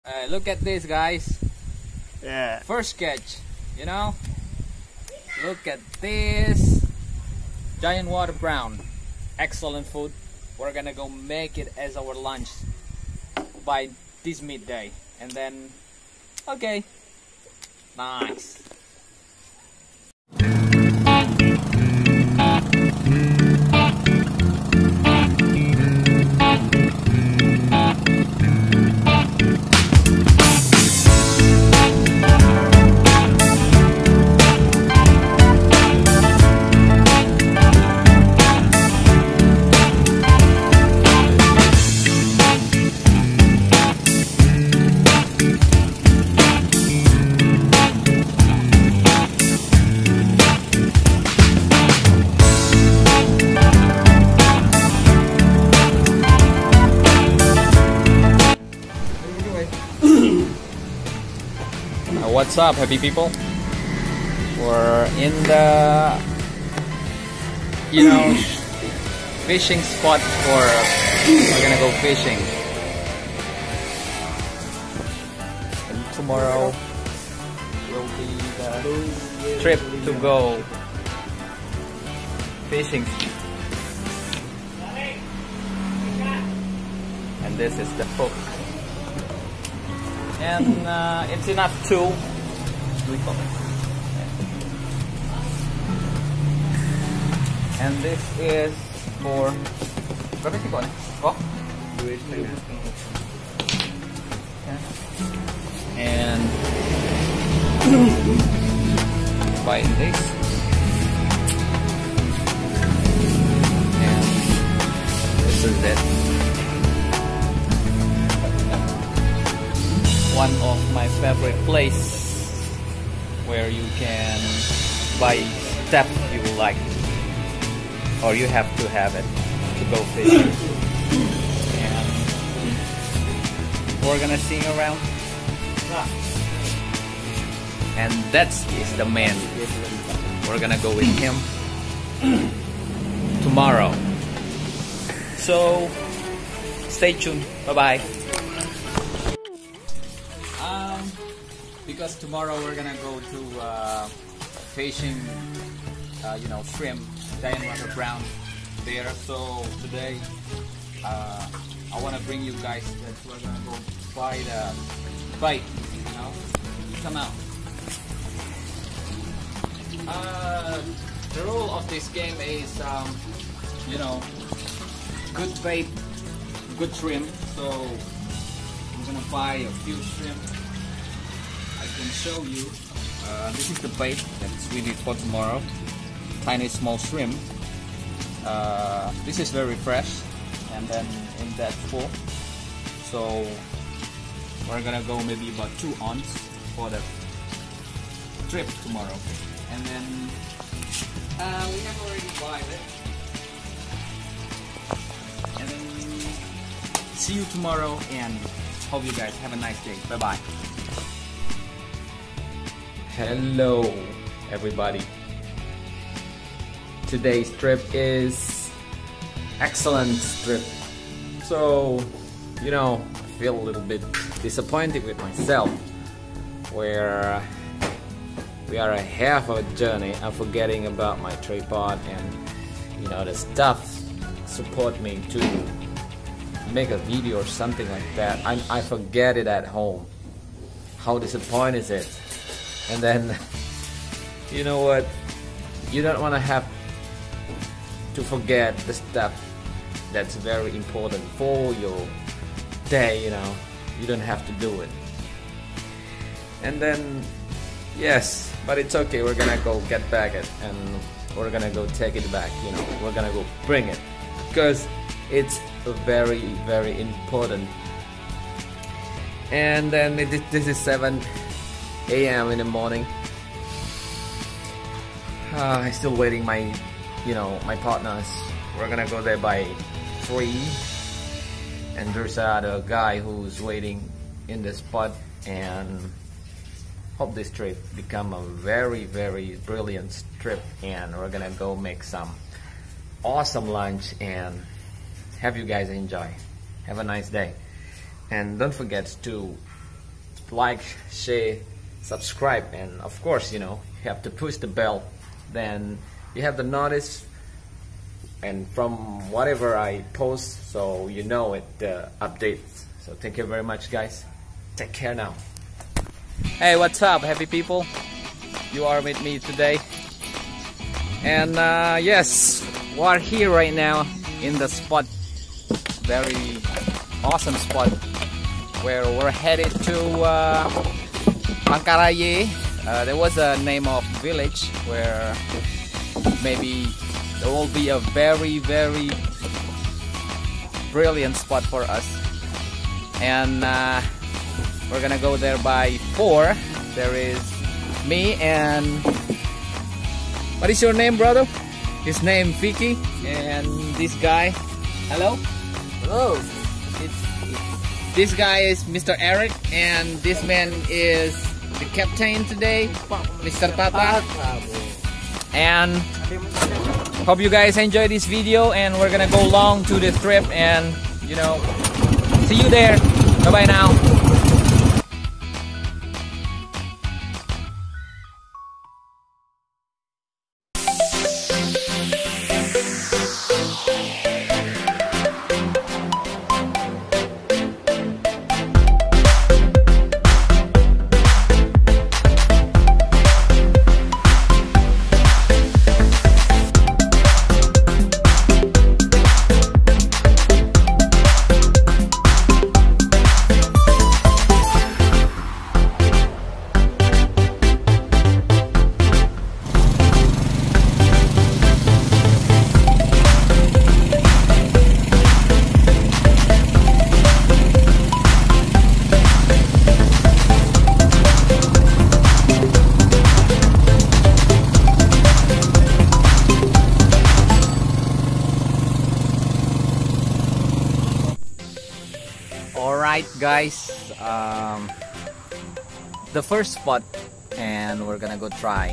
Look at this, guys. Yeah. First catch, you know. Look at this giant water prawn. Excellent food. We're gonna go make it as our lunch by this midday, and then okay, nice. What's up, happy people? We're in the, fishing spot we're gonna go fishing. And tomorrow will be the trip to go fishing. And this is the hook. And it's enough too. And this is for berapa sih kok? Oh, and buying this, and this is it. One of my favorite place where you can buy stuff you like, or you have to have it to go fishing. And we're gonna sing around, and that is the man. We're gonna go with him tomorrow, so stay tuned. Bye bye. Because tomorrow we're gonna go to fishing, shrimp, giant water prawn there. So today, I wanna bring you guys that we're gonna go buy the bait. Come out. The rule of this game is, good bait, good shrimp. So we're gonna buy a few shrimp. I can show you. This is the bait that's we need for tomorrow. Tiny small shrimp. This is very fresh, and then in that full. So we're gonna go maybe about 2 ounces for the trip tomorrow. And then we have already bought it. And then see you tomorrow, and hope you guys have a nice day. Bye bye. Hello everybody. Today's trip is excellent trip. So, I feel a little bit disappointed with myself, where we are a half of a journey. I'm forgetting about my tripod and the stuff support me to make a video or something like that. I forget it at home. How disappointing is it? And then, you know what? You don't want to have to forget the stuff that's very important for your day, You don't have to do it. And then, yes, but it's okay. We're gonna go get back it, and we're gonna go take it back, We're gonna go bring it, because it's very, very important. And then this is 7 a.m. in the morning. I'm still waiting my partners. We're gonna go there by 3, and there's another guy who's waiting in the spot, and hope this trip become a very, very brilliant trip, and we're gonna go make some awesome lunch and have you guys enjoy. Have a nice day, and don't forget to like, share, subscribe, and of course, you have to push the bell. Then you have the notice and from whatever I post, so you know it, the updates. So thank you very much, guys. Take care now. Hey, what's up, happy people? You are with me today, and yes, we're here right now in the spot, very awesome spot, where we're headed to Bangka. There was a name of village where maybe there will be a very brilliant spot for us, and we're gonna go there by 4. There is me and what is your name, brother? His name Vicky, and this guy. Hello. Hello. This guy is Mr. Eric, and this man is the captain today, Mr. Tata. And hope you guys enjoy this video, and we're gonna go long to the trip, and see you there. Bye bye now. Alright guys, the first spot, and we're gonna go try.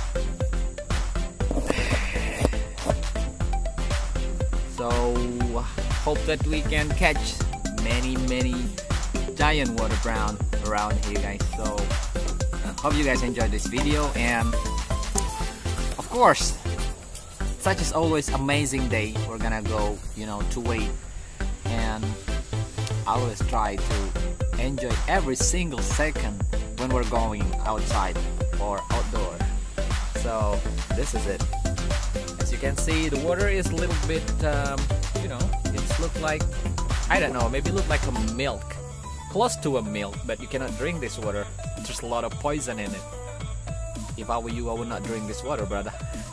So hope that we can catch many giant water prawn around here, guys. So hope you guys enjoyed this video, and of course, such as always amazing day. We're gonna go to wait, and I always try to enjoy every single second when we're going outside or outdoor. So this is it. As you can see, the water is a little bit, it's look like, I don't know, maybe look like a milk, close to a milk, but you cannot drink this water. There's a lot of poison in it. If I were you, I would not drink this water, brother.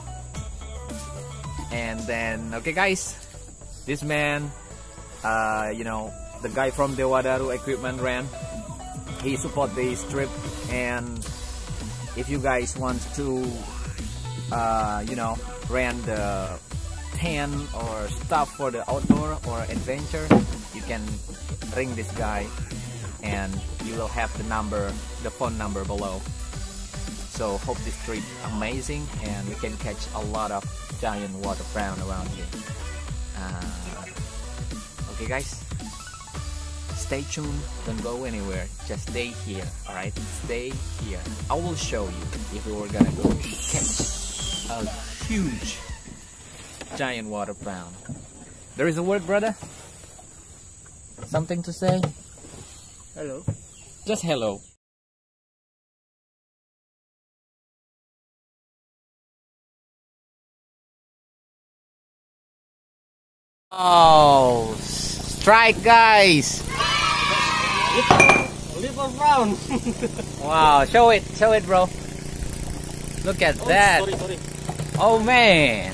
And then, okay guys, this man, the guy from the Wadaru Equipment Rent, he support this trip, and if you guys want to rent the tent or stuff for the outdoor or adventure, you can ring this guy, and you will have the phone number below. So hope this trip amazing, and we can catch a lot of giant water prawn around here. Okay guys, stay tuned, don't go anywhere, just stay here, alright? Stay here. I will show you if we were gonna go catch a huge giant water prawn. There is a word, brother? Something to say? Hello. Just hello. Oh, strike, guys! Liver prawn. Wow, show it, bro. Look at that. Sorry. Oh man.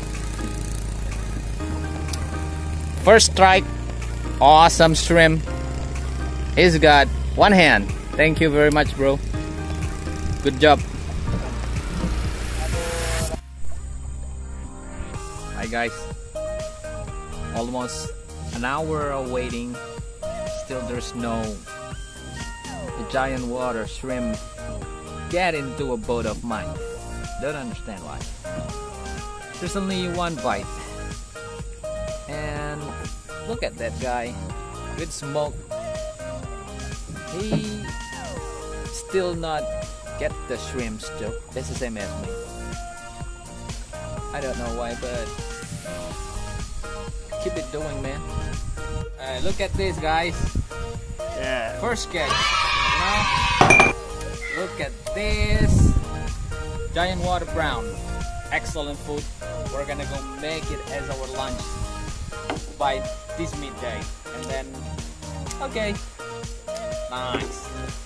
First strike. Awesome shrimp. He's got one hand. Thank you very much, bro. Good job. Hi guys. Almost an hour of waiting. Still there's no giant water shrimp get into a boat of mine. Don't understand why. There's only one bite. And look at that guy with smoke. He still not get the shrimps too. That's the same as me. I don't know why, but keep it doing, man. Look at this, guys. Yeah. First catch. Now, look at this. Giant water prawn. Excellent food. We're gonna go make it as our lunch by this midday. And then, okay. Nice.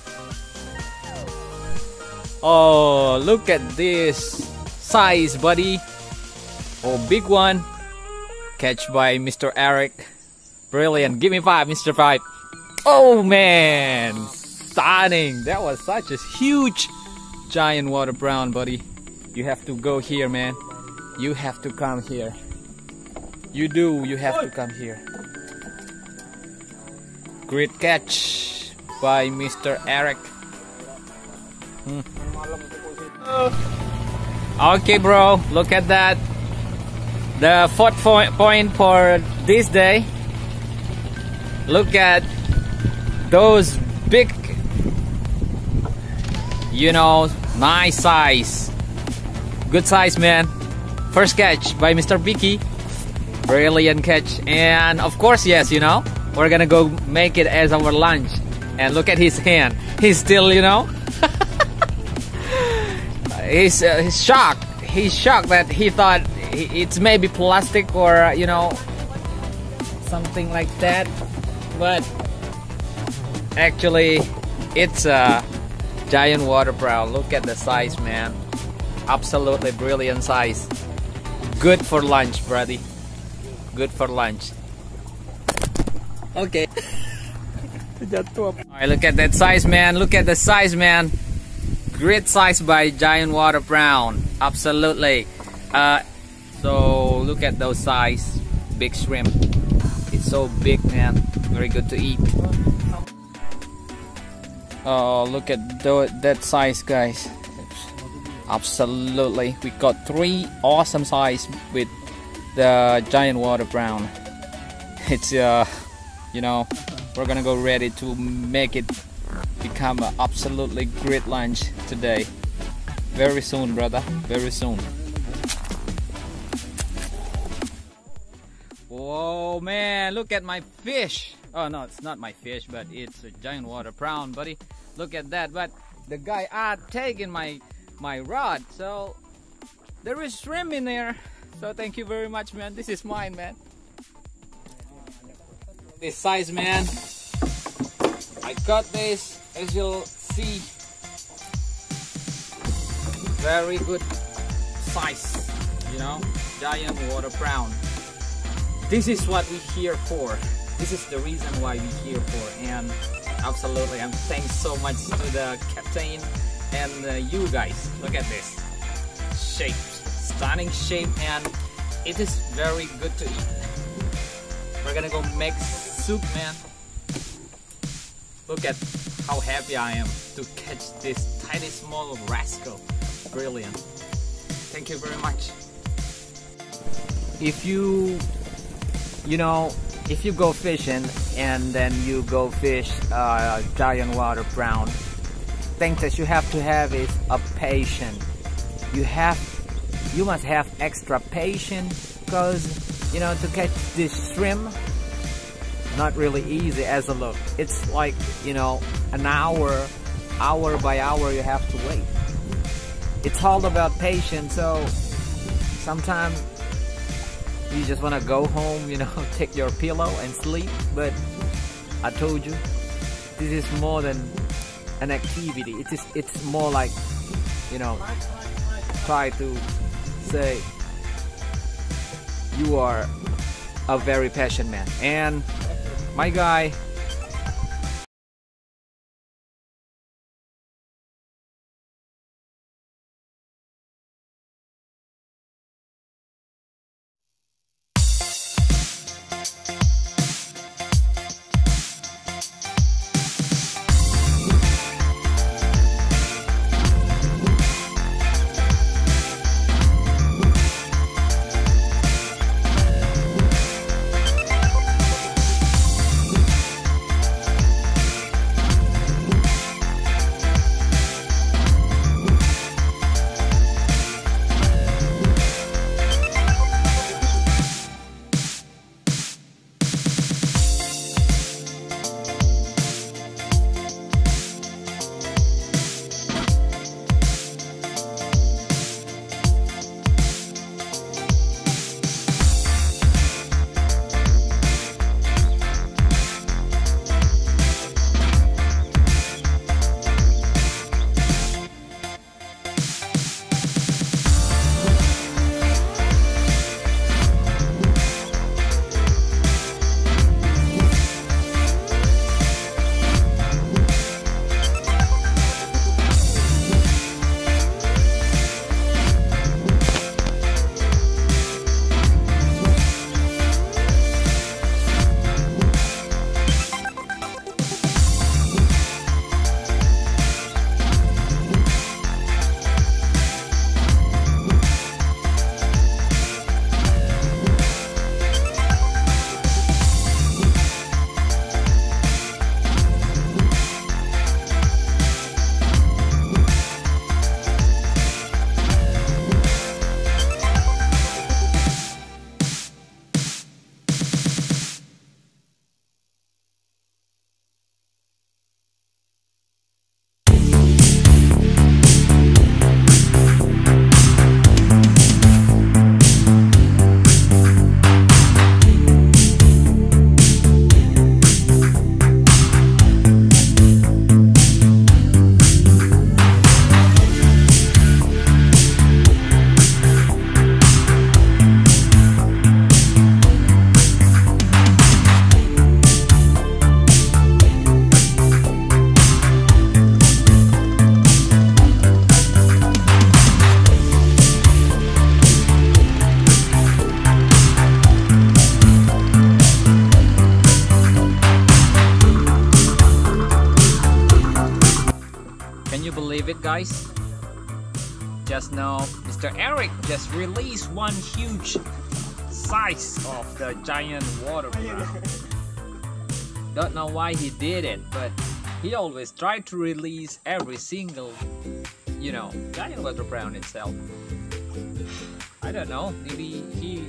Oh, look at this size, buddy. Oh, big one. Catch by Mr. Eric. Brilliant. Give me 5, Mr. 5. Oh, man. Stunning. That was such a huge giant water prawn, buddy. You have to go here, man. You have to come here. You do. You have to come here. Great catch by Mr. Eric. Okay, bro. Look at that. The fourth point for this day. Look at those big, you know, nice size. Good size, man. First catch by Mr. Vicky. Brilliant catch. And of course, yes, you know, we're gonna go make it as our lunch. And look at his hand. He's still, you know, he's shocked. He's shocked that he thought it's maybe plastic or, you know, something like that. But actually, it's a giant water prawn. Look at the size, man. Absolutely brilliant size. Good for lunch, buddy. Good for lunch. Okay. Alright, look at that size, man. Look at the size, man. Great size by giant water prawn. Absolutely. So look at those size. Big shrimp. It's so big, man. Very good to eat. Oh, look at that size, guys. Absolutely. We got 3 awesome size with the giant water prawn. It's you know, we're gonna go ready to make it become an absolutely great lunch today. Very soon, brother. Very soon. Whoa, man, look at my fish. Oh no, it's not my fish, but it's a giant water prawn, buddy. Look at that. But the guy taking my rod, so there is shrimp in there. So thank you very much, man. This is mine, man. This size, man. I got this, as you'll see. Very good size, you know, giant water prawn. This is what we're here for. This is the reason why we're here for. And absolutely, and thanks so much to the captain and you guys. Look at this shape, stunning shape, and it is very good to eat. We're gonna go make soup, man. Look at how happy I am to catch this tiny small rascal. Brilliant. Thank you very much. If you know, if you go fishing and then you go fish giant water prawn, things that you have to have is a patience. You must have extra patience, because you know, to catch this shrimp, not really easy as a look. It's like, you know, an hour by hour you have to wait. It's all about patience. So sometimes you just want to go home, you know, take your pillow and sleep. But I told you, this is more than an activity. It's more like, you know, try to say you are a very passionate man. And my guy, believe it, guys? Just now, Mr. Eric just released one huge size of the giant water prawn. Don't know why he did it, but he always tried to release every single, you know, giant water prawn itself. I don't know, maybe he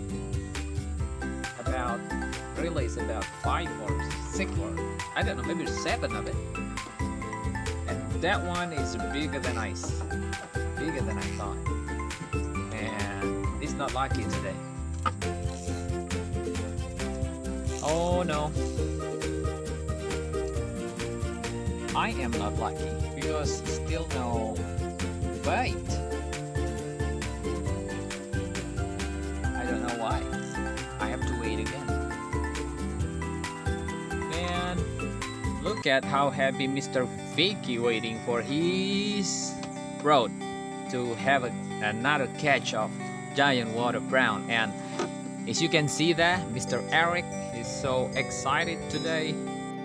released about 5 or 6 or I don't know, maybe 7 of it. And that one is bigger than I thought. And it's not lucky today. Oh no. I am not lucky because still no bite. I don't know why. I have to wait again. And look at how happy Mr. Vicky waiting for his road to have another catch of giant water prawn. And as you can see that Mr. Eric is so excited today.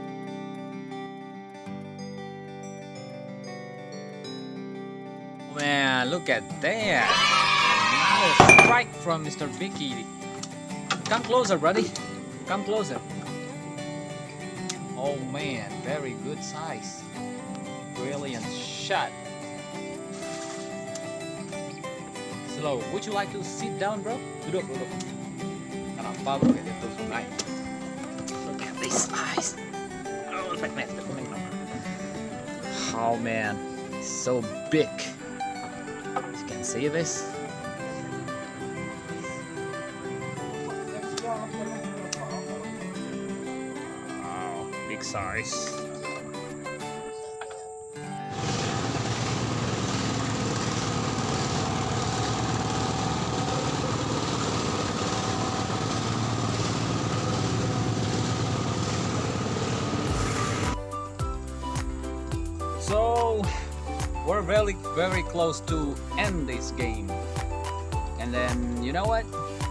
Man, look at that! Another strike from Mr. Vicky. Come closer, buddy. Come closer. Oh man, very good size. Brilliant shot. Slow. Would you like to sit down, bro? Duduk, duduk. Kenapa bro? Dia tuh sungai. Look at this eyes. Oh man, so big. You can see this. Wow, big size. So we're very close to end this game, and then you know what,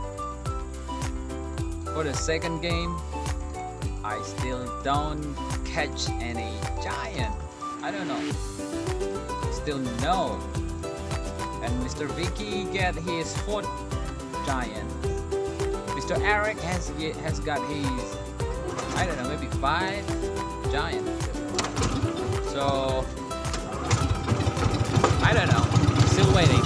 for the second game I still don't catch any giant. I don't know, still no. And Mr. Vicky get his 4th giant. Mr. Eric has got his, I don't know, maybe 5 giant. So I don't know, still waiting.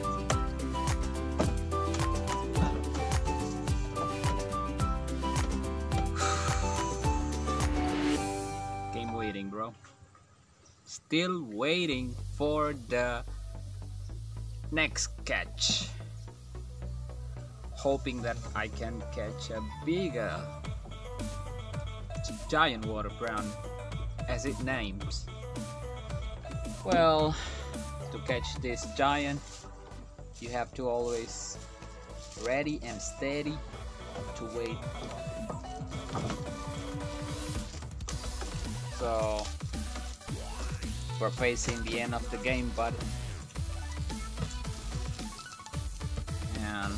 Game waiting, bro. Still waiting for the next catch. Hoping that I can catch a bigger giant water prawn as it names. Well, to catch this giant, you have to always ready and steady to wait. So we're facing the end of the game, but and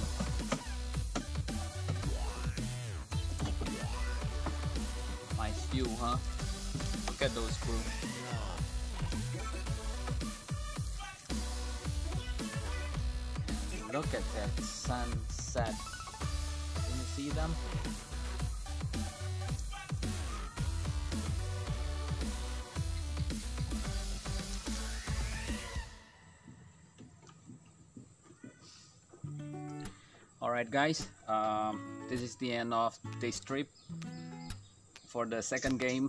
nice view, huh? Look at those crew. Look at that sunset. Can you see them? Alright guys, this is the end of this trip. For the second game,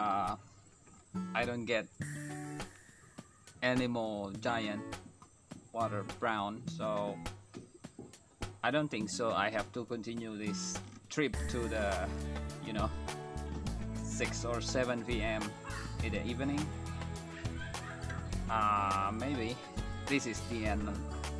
I don't get any more giant water prawn, so I don't think so. I have to continue this trip to the, you know, 6 or 7 p.m. in the evening. Maybe this is the end.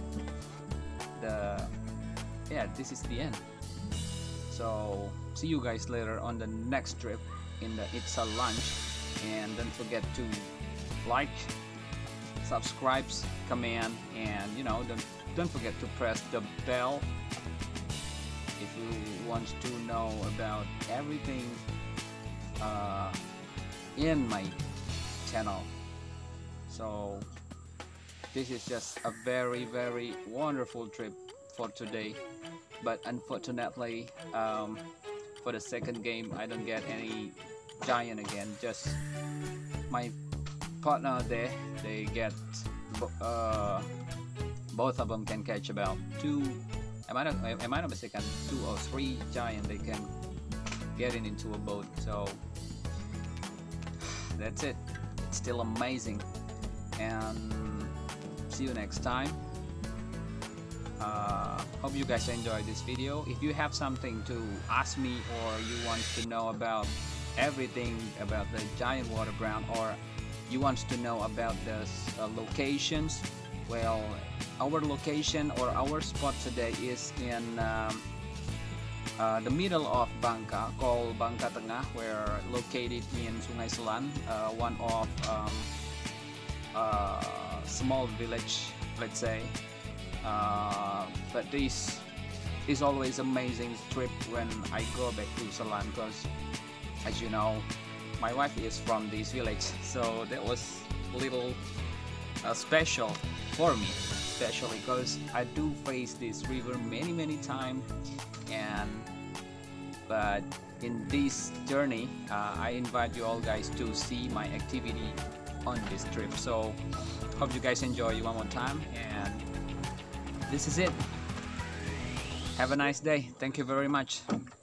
This is the end. So see you guys later on the next trip in the It's a Lunch, and don't forget to like, subscribe, comment, and you know, don't forget to press the bell if you want to know about everything in my channel. So this is just a very wonderful trip for today, but unfortunately for the second game I don't get any giant again. Just my partner there, they get both of them can catch about two, am I not mistaken, 2 or 3 giant they can get into a boat. So that's it. It's still amazing, and see you next time. Hope you guys enjoyed this video. If you have something to ask me, or you want to know about everything about the giant water brown, or you want to know about the locations, well, our location or our spot today is in the middle of Bangka, called Bangka Tengah. We're located in Sungai Selan, one of small village, let's say, but this is always amazing trip when I go back to Selan, because as you know, my wife is from this village, so that was a little special for me, especially because I do face this river many times, but in this journey I invite you all guys to see my activity on this trip. So hope you guys enjoy one more time, and this is it. Have a nice day. Thank you very much.